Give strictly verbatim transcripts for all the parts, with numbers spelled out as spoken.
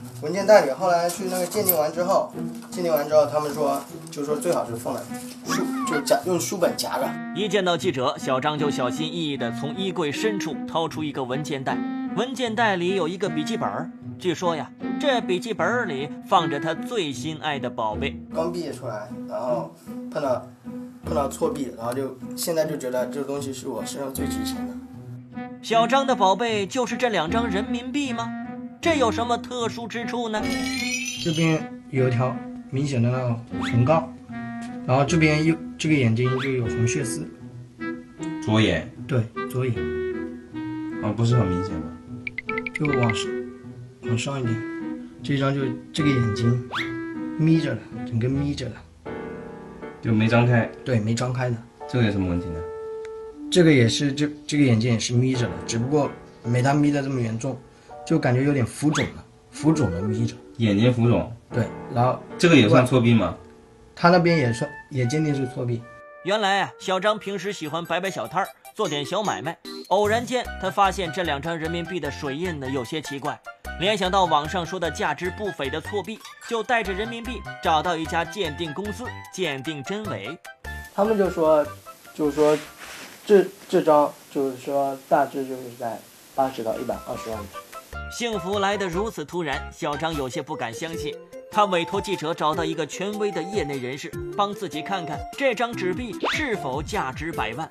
文件袋里。后来去那个鉴定完之后，鉴定完之后，他们说就说最好是放在书，就夹用书本夹着。 一见到记者，小张就小心翼翼地从衣柜深处掏出一个文件袋，文件袋里有一个笔记本，据说呀，这笔记本里放着他最心爱的宝贝。 刚毕业出来，然后碰到碰到错币，然后就现在就觉得这个东西是我身上最值钱的。 小张的宝贝就是这两张人民币吗？这有什么特殊之处呢？ 这边有一条明显的那个红杠，然后这边又这个眼睛就有红血丝。 左眼？ 对，左眼。 啊，不是很明显吗？ 就往上往上一点，这张就这个眼睛眯着了，整个眯着了， 就没张开。 对，没张开的。 这个有什么问题呢？ 这个也是，这这个眼睛也是眯着的，只不过没他眯的这么严重，就感觉有点浮肿了，浮肿的眯着。 眼睛浮肿？ 对，然后这个也算错币吗？ 他那边也算，也鉴定是错币。 原来啊，小张平时喜欢摆摆小摊儿，做点小买卖。偶然间，他发现这两张人民币的水印呢有些奇怪，联想到网上说的价值不菲的错币，就带着人民币找到一家鉴定公司鉴定真伪。 他们就说，就是说，这这张就是说大致就是在八十到一百二十万。 幸福来得如此突然，小张有些不敢相信。他委托记者找到一个权威的业内人士，帮自己看看这张纸币是否价值百万。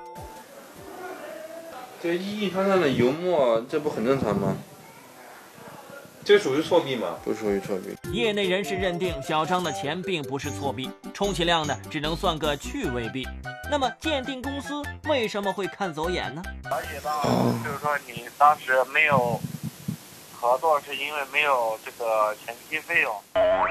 这一一团团的油墨，这不很正常吗？这属于错币吗？不属于错币。 业内人士认定小张的钱并不是错币，充其量呢只能算个趣味币。那么鉴定公司为什么会看走眼呢？ 了解到，就是说你当时没有合作，是因为没有这个前期费用。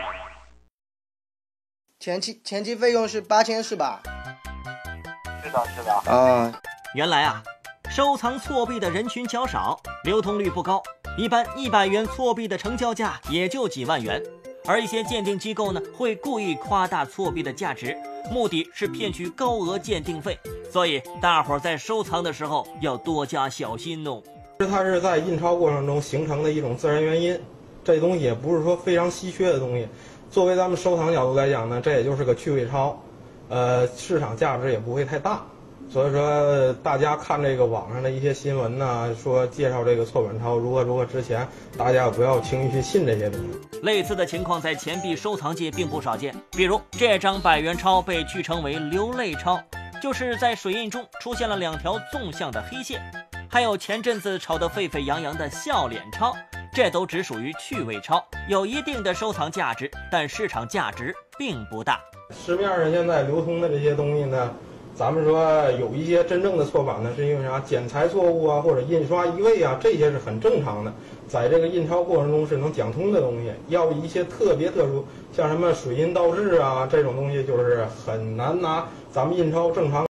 前期前期费用是八千是吧？ 是的，是的。 啊， 原来啊，收藏错币的人群较少，流通率不高。一般一百元错币的成交价也就几万元，而一些鉴定机构呢会故意夸大错币的价值，目的是骗取高额鉴定费，所以大伙儿在收藏的时候要多加小心哦。 它是在印钞过程中形成的一种自然原因，这东西也不是说非常稀缺的东西。作为咱们收藏角度来讲呢，这也就是个趣味钞，呃，市场价值也不会太大。所以说，大家看这个网上的一些新闻呢，说介绍这个错本钞如何如何值钱，大家不要轻易去信这些东西。 类似的情况在钱币收藏界并不少见，比如这张百元钞被据称为流泪钞，就是在水印中出现了两条纵向的黑线。还有前阵子炒得沸沸扬扬的笑脸钞，这都只属于趣味钞，有一定的收藏价值，但市场价值并不大。 市面上现在流通的这些东西呢，咱们说有一些真正的错版呢，是因为啥？剪裁错误啊，或者印刷移位啊，这些是很正常的，在这个印钞过程中是能讲通的东西。要一些特别特殊，像什么水印倒置啊这种东西，就是很难拿咱们印钞正常